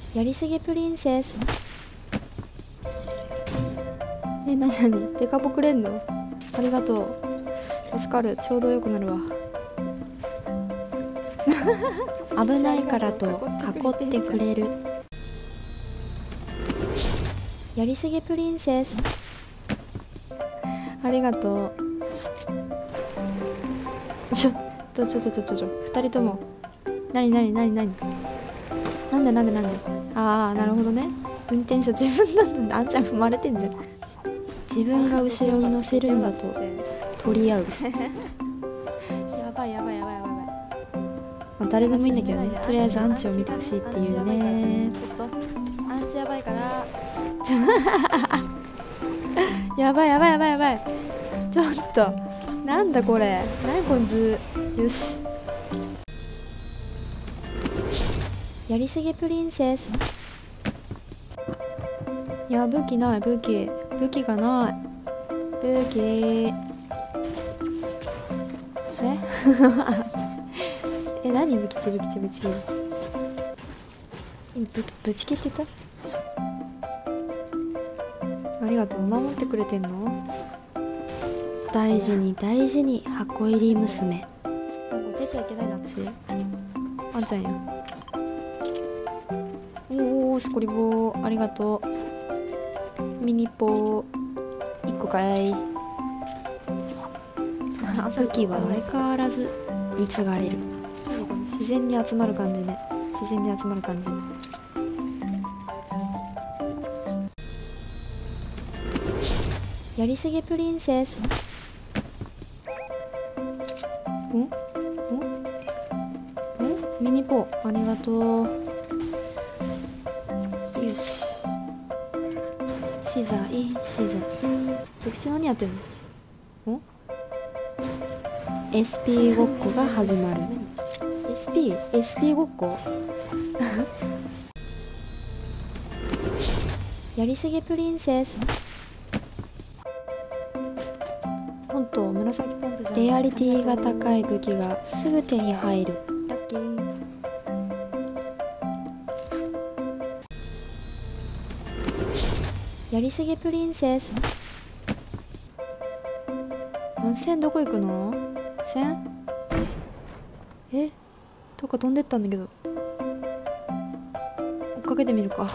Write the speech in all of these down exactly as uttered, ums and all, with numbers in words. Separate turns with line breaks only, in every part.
やりすぎプリンセス。え、なになに、デカボくれんの？ありがとう、助かる。ちょうどよくなるわ。危ないからと囲ってくれる。やりすぎプリンセス。ありがとう。ちょっとちょちょちょちょちょ二人とも、なになになになに、なんでなんでなんで。ああ、なるほどね。運転手自分だと、あんちゃん踏まれてんじゃん。自分が後ろに乗せるんだと取り合う。やばいやばいやばいやばい。まあ、誰でもいいんだけどね。とりあえずアンチを見てほしいっていうね。ちょっとアンチやばいから。やばいやばいやばいやばい。ちょっとなんだこれ、何この図。よし、やりすぎプリンセス。いや、武器ない、武器武器がない。武器ええ、何ブキチブキチブチ、ぶぶち切ってた。ありがとう、守ってくれてんの。大事に大事に箱入り娘。なんか出ちゃいけないな、私。あんちゃんや。おお、スコリボーありがとう。ミニポーいっこかい。武器は相変わらず貢がれる。自然に集まる感じね。自然に集まる感じ。やりすぎプリンセス。んんんミニポーありがとう。よし、資材資材。武吉何やってんの？ん エスピー ごっこが始まる。 エスピー？ エスピー ごっこ。やりすぎプリンセス。ほんと紫ポンプじゃん。レアリティが高い武器がすぐ手に入る。ラッキー。やりすぎプリンセス。線どこ行くの？線？え？どっか飛んでったんだけど。追っかけてみるか。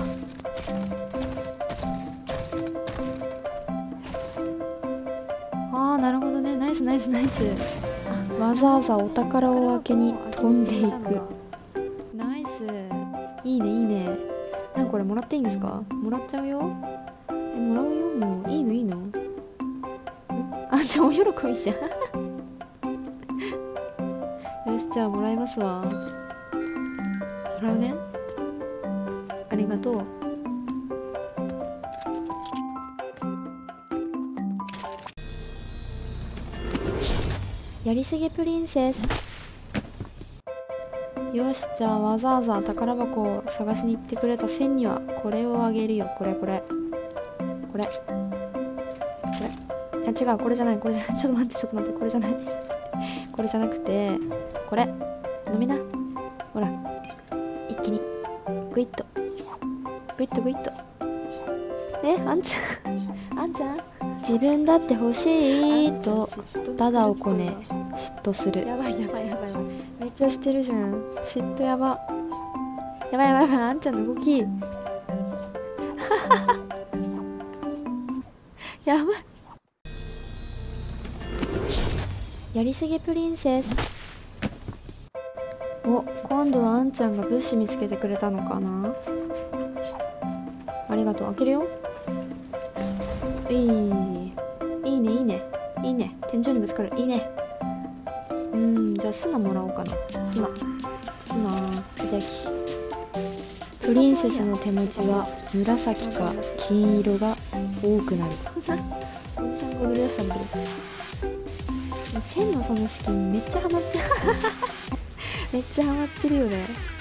ああ、なるほどね。ナイスナイスナイス。わざわざお宝を開けに飛んでいく。ナイス。いいねいいね。なんかこれもらっていいんですか？もらっちゃうよ。え、もらうよ。もういいのいいの。あ、じゃあお喜びじゃん。よし、じゃあもらいますわ。もらうね。ありがとう。やりすぎプリンセス。よし、じゃあわざわざ宝箱を探しに行ってくれた線にはこれをあげるよ。これこれこれこれ。いや違う、これじゃない、これじゃない。ちょっと待ってちょっと待って、これじゃない。これじゃなくてこれ飲みな。ほら、一気にグイッとグイッとグイッと。え、あんちゃんあんちゃん、自分だって欲しいとただをこね嫉妬する。やばいやばいやばいやばい、めっちゃしてるじゃん。嫉妬やばやばいやばいやばい。あんちゃんの動きやばい。やりすぎプリンセス。お、今度はあんちゃんが物資見つけてくれたのかな。ありがとう。開けるよ。いいいいねいいねいいね。天井にぶつかる。いいね。うん、じゃあ砂もらおうかな。砂砂いただき。プリンセスの手持ちは紫か金色が多くなる。おじさんが踊り出したんだけど、線のそのスキンめっちゃハマってるめっちゃハマってるよね。